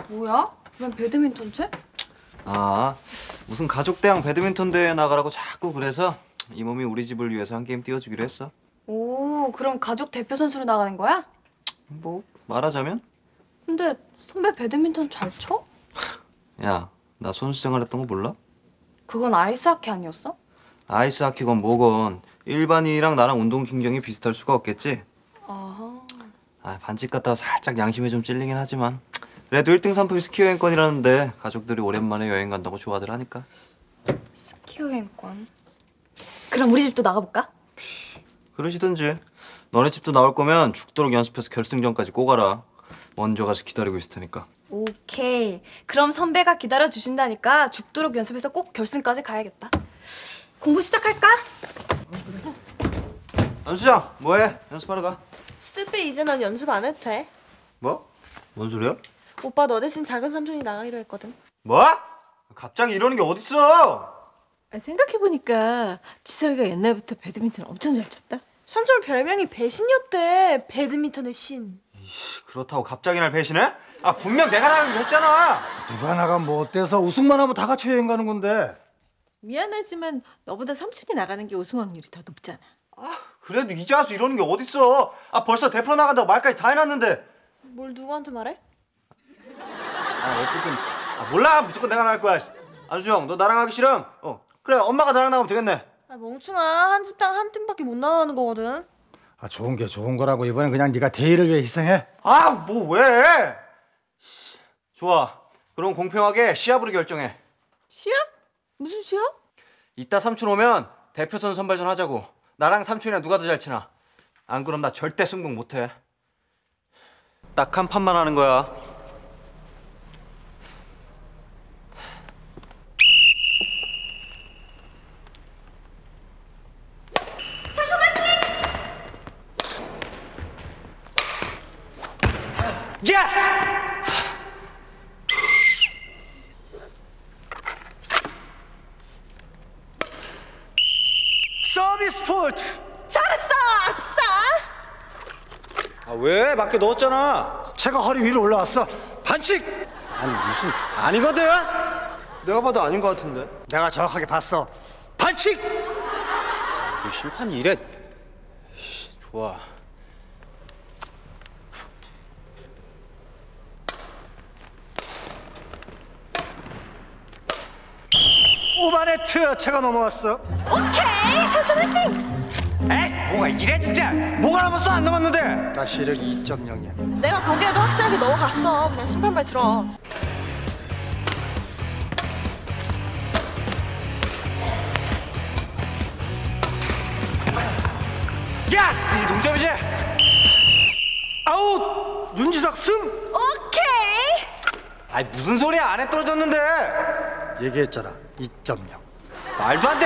뭐야? 웬 배드민턴 채? 아, 무슨 가족대항 배드민턴 대회 나가라고 자꾸 그래서 이 몸이 우리 집을 위해서 한 게임 띄워주기로 했어. 오, 그럼 가족 대표 선수로 나가는 거야? 뭐 말하자면? 근데 선배 배드민턴 잘 쳐? 야, 나 선수 생활했던 거 몰라? 그건 아이스하키 아니었어? 아이스하키건 뭐건 일반인이랑 나랑 운동 신경이 비슷할 수가 없겠지? 아하. 아, 반칙 갔다가 살짝 양심에 좀 찔리긴 하지만 그래도 1등 상품이 스키 여행권이라는데 가족들이 오랜만에 여행 간다고 좋아들 하니까. 스키 여행권. 그럼 우리 집도 나가볼까? 그러시든지. 너네 집도 나올 거면 죽도록 연습해서 결승전까지 꼭 가라. 먼저 가서 기다리고 있을 테니까. 오케이. 그럼 선배가 기다려주신다니까 죽도록 연습해서 꼭 결승까지 가야겠다. 공부 시작할까? 안수장, 뭐해? 연습하러 가. 스티피 이제 넌 연습 안 해도 돼. 뭐? 뭔 소리야? 오빠 너 대신 작은 삼촌이 나가기로 했거든. 뭐? 갑자기 이러는 게 어딨어? 생각해보니까 지석이가 옛날부터 배드민턴 엄청 잘 쳤다. 삼촌 별명이 배신이었대. 배드민턴의 신. 그렇다고 갑자기 날 배신해? 아, 분명 내가 나가기로 했잖아. 누가 나가면 뭐 어때서? 우승만 하면 다 같이 여행 가는 건데. 미안하지만 너보다 삼촌이 나가는 게 우승 확률이 더 높잖아. 아, 그래도 이제 와서 이러는 게 어딨어? 아, 벌써 대표 나간다고 말까지 다 해놨는데. 뭘 누구한테 말해? 아, 어쨌든 몰라. 무조건 내가 나갈 거야. 안수영, 너 나랑 하기 싫음? 그래, 엄마가 나랑 나가면 되겠네. 아 멍충아, 한 집당 한 팀밖에 못 나가는 거거든. 아, 좋은 게 좋은 거라고. 이번엔 그냥 네가 대의를 위해 희생해. 아, 뭐 왜? 좋아. 그럼 공평하게 시합으로 결정해. 시합? 무슨 시합? 이따 삼촌 오면 대표선 선발전 하자고. 나랑 삼촌이랑 누가 더 잘 치나. 안 그럼 나 절대 승복 못해. 딱 한 판만 하는 거야. 예스! 서비스 포트. 잘했어! 아싸! 아, 왜? 맞게 넣었잖아. 채가 허리 위로 올라왔어. 반칙. 아니, 무슨 아니거든? 내가 봐도 아닌 것 같은데. 내가 정확하게 봤어. 반칙. 그 심판이 이래. 좋아. 오바네트. 채가 넘어왔어. 오케이! 삼촌 화이팅! 에이, 뭐가 이래 진짜. 뭐가 남았어? 안 남았는데. 나 시력 2.0이야. 내가 보기에도 확실하게 넘어갔어. 그냥 심판발 들어. 예스! 이 동점이지? 아웃. 윤지석 승. 오케이! 아이, 무슨 소리야. 안에 떨어졌는데. 얘기했잖아. 2.0. 말도 안 돼.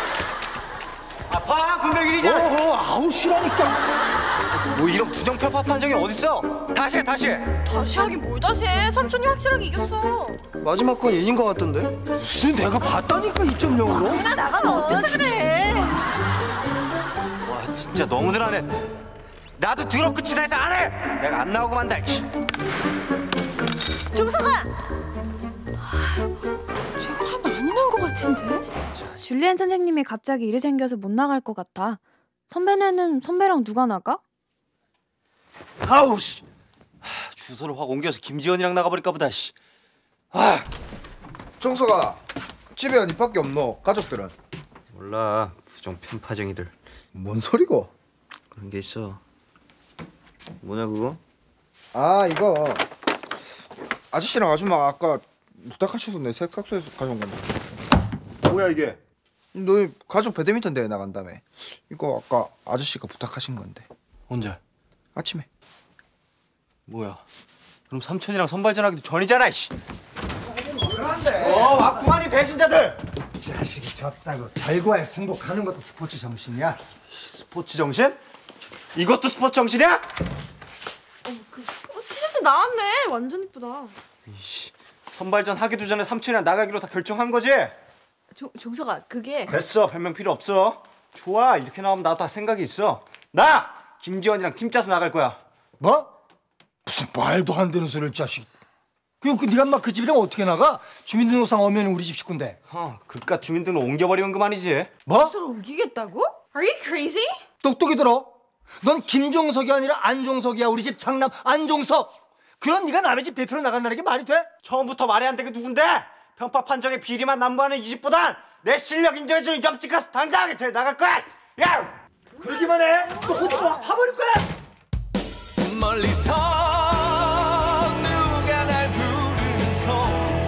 아파. 분명 1이잖아. 아웃이라니까. 뭐 이런 부정평가 판정이 어딨어? 다시 해, 다시 해. 다시 하긴 뭘 다시 해. 삼촌이 확실하게 이겼어. 마지막 건 인인 것 같던데. 무슨 내가 봤다니까 2.0으로. 나 나가면 어때서 그래? 와, 진짜 너무들 하네. 나도 더럽고 치사해서 안 해. 내가 안 나오고 만다. 종석아! 제가 화 많이 난 것 같은데? 줄리엔 선생님이 갑자기 일이 생겨서 못 나갈 것 같아. 선배네는 선배랑 누가 나가? 아우 씨. 주소를 확 옮겨서 김지현이랑 나가버릴까 보다. 씨. 아, 정서가 집에 니밖에 없노? 가족들은? 몰라. 부정 편파쟁이들. 뭔 소리고? 그런 게 있어. 뭐냐 그거? 아, 이거 아저씨랑 아줌마 아까 부탁하셔서 내 세탁소에서 가져온 건데. 뭐야 이게? 너희 가족 배드민턴 대회 나간다며. 이거 아까 아저씨가 부탁하신 건데. 언제? 아침에. 뭐야? 그럼 삼촌이랑 선발전 하기도 전이잖아. 씨. 그런데. 왔구만 이 배신자들. 이 자식이 졌다고 결과에 승복하는 것도 스포츠 정신이야. 스포츠 정신? 이것도 스포츠 정신이야? 티셔츠 나왔네. 완전 이쁘다. 선발전 하기도 전에 삼촌이랑 나가기로 다 결정한 거지? 종석아, 그게 됐어. 별명 필요 없어. 좋아. 이렇게 나오면 나도 다 생각이 있어. 나 김지원이랑 팀 짜서 나갈 거야. 뭐? 무슨 말도 안 되는 소리를 자식. 그 네가 막 그 집이랑 어떻게 나가? 주민등록상 오면 우리 집 식구인데. 그깟 주민등록 옮겨버리면 그만이지. 뭐? 서로 옮기겠다고? Are you crazy? 똑똑히 들어. 넌 김종석이 아니라 안종석이야. 우리 집 장남 안종석. 그럼 네가 남의 집 대표로 나간다는 게 말이 돼? 처음부터 말이 안 되게 누군데? 편파 판정에 비리만 남부하는 이 집보단 내 실력 인정해주는 옆집 가서 당당하게 돼 나갈 거야. 야! 그러기만 해. 너 혼자 막 파버릴 거야. 멀리서 누가 날 부르면서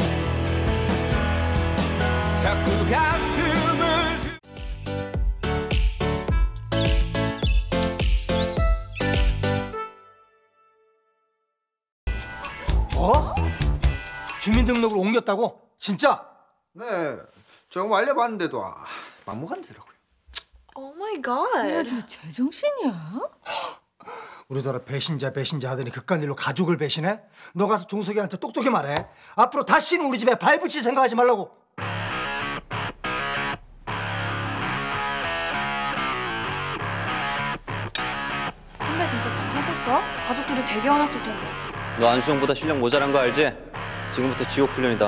자꾸 가슴을 뭐? 주민등록을 옮겼다고? 진짜? 네, 조금 알려봤는데도 막무가내더라고요. Oh my god. 야, 저 제정신이야? 우리나라 배신자 하더니 그깟 일로 가족을 배신해? 너 가서 종석이한테 똑똑히 말해. 앞으로 다시는 우리 집에 발붙일 생각하지 말라고. 선배 진짜 괜찮겠어? 가족들이 되게 화났을 텐데. 너 안수영보다 실력 모자란 거 알지? 지금부터 지옥 훈련이다.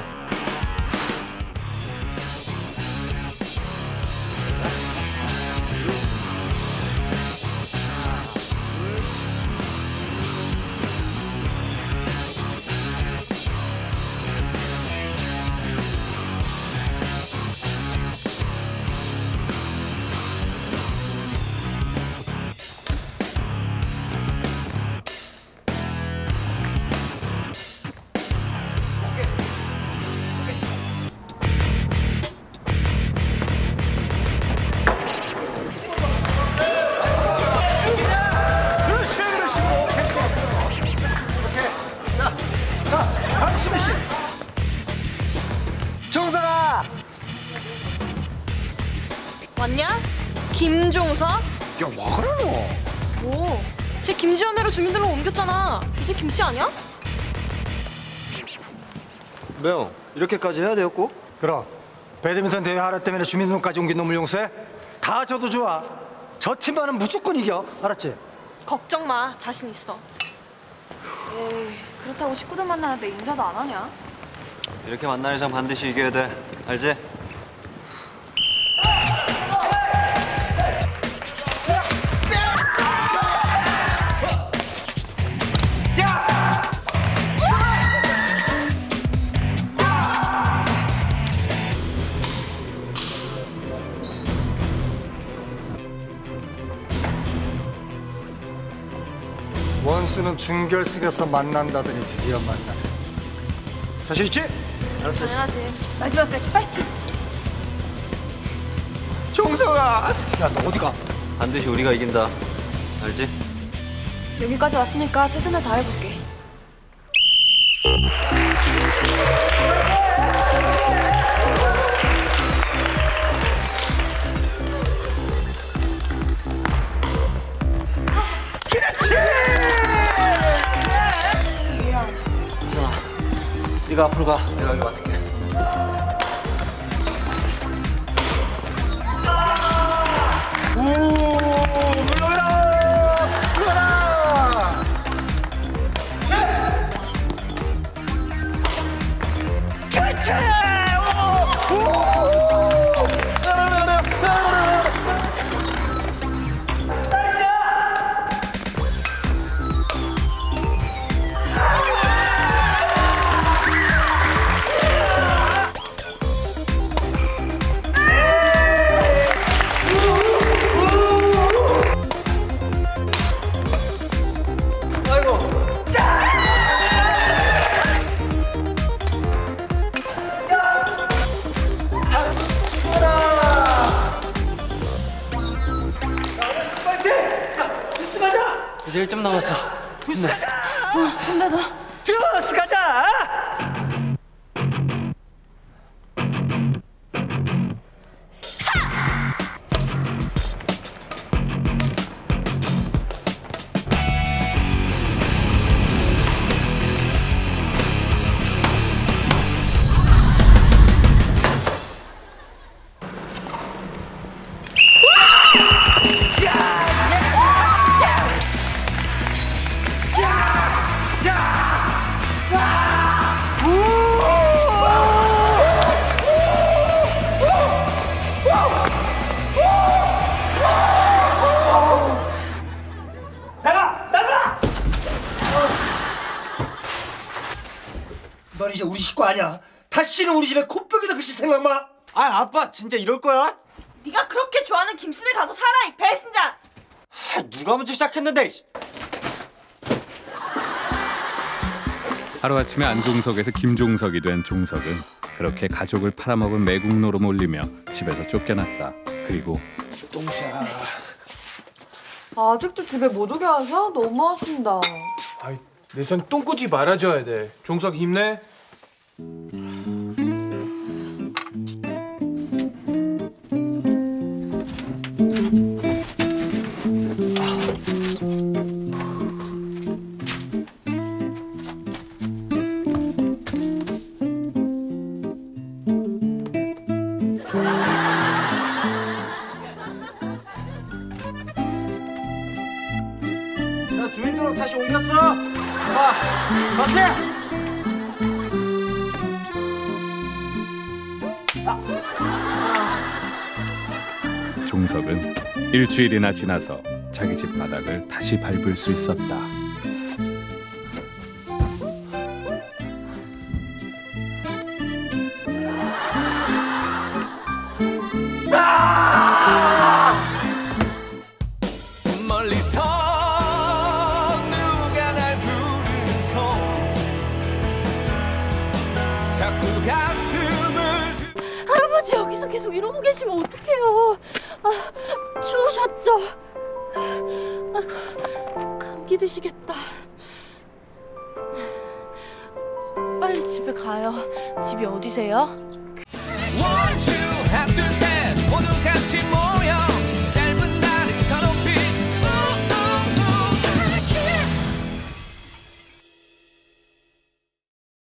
종석아! 왔냐? 김종석? 야, 와 그러노? 뭐? 쟤 김지연애로 주민등록 옮겼잖아. 이제 김씨 아니야? 매형 이렇게까지 해야 돼요 꼭? 그럼 배드민턴 대회 하나 때문에 주민등록까지 옮긴 놈을 용서해? 다 져도 좋아. 저 팀만은 무조건 이겨. 알았지? 걱정 마. 자신 있어. 에이, 그렇다고 식구들 만나는데 인사도 안 하냐? 이렇게 만나는 이상 반드시 이겨야 돼. 알지? 원수는 준결승에서 만난다더니 드디어 만나네. 자신 있지? 알았어. 당연하지. 마지막까지 파이팅! 종석아! 야, 너 어디 가? 반드시 우리가 이긴다. 알지? 여기까지 왔으니까 최선을 다해볼게. 괜찮아. 네가 앞으로 가. 내가 여기 맡을게. 물러가라! 물러가라! 그렇지! 이제 1점 남았어. 선배도. 들어스 가자! 너는 이제 우리 식구 아니야. 다시는 우리 집에 코뼈기도 비실 생각 마. 아 아빠 진짜 이럴 거야? 네가 그렇게 좋아하는 김씨네 가서 살아, 이 배신자. 아, 누가 먼저 시작했는데. 하루아침에 안종석에서 김종석이 된 종석은 그렇게 가족을 팔아먹은 매국노로 몰리며 집에서 쫓겨났다. 그리고 아직도 집에 못 오게 하셔? 너무 하신다. 아이, 내 선 똥꾸지 말아줘야 돼. 종석 힘내. 나 주민등록 다시 옮겼어. 봐, 맞지? 종석은 일주일이나 지나서 자기 집 바닥을 다시 밟을 수 있었다. 멀리서 누가 날 부르는 손 자꾸 가슴을 할아버지 여기서 계속 이러고 계시면 어떡해요. 아, 추우셨죠? 아이고, 감기 드시겠다. 빨리 집에 가요. 집이 어디세요? One, two, 하나, 둘, 셋